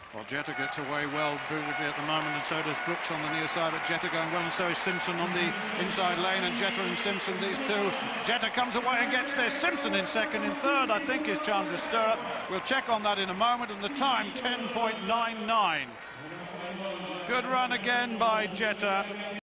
Well, Jetta gets away well beautifully at the moment, and so does Brooks on the near side, but Jetta going well, and so is Simpson on the inside lane, and Jetta and Simpson, these two. Jetta comes away and gets there. Simpson in second. In third, I think, is Chandra Stirrup. We'll check on that in a moment, and the time, 10.99. Good run again by Jetta.